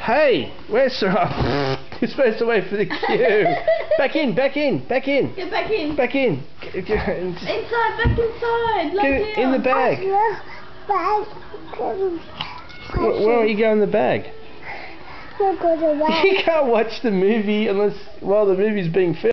Hey, where's Serena? You're supposed to wait for the queue. Back in. Get back in. Back in. Inside, back inside. Get in the bag. Where are you going in the bag? You can't watch the movie while the movie's being filmed.